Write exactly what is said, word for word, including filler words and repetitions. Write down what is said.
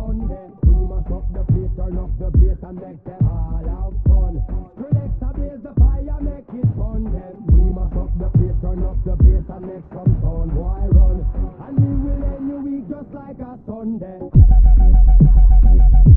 Sunday. We must up the place, turn up the bass and make them all have fun. Skrillex ablaze the fire, make it fun then. We must up the place, turn up the bass and make some sound. Boy run, and we will end your week just like a Sunday.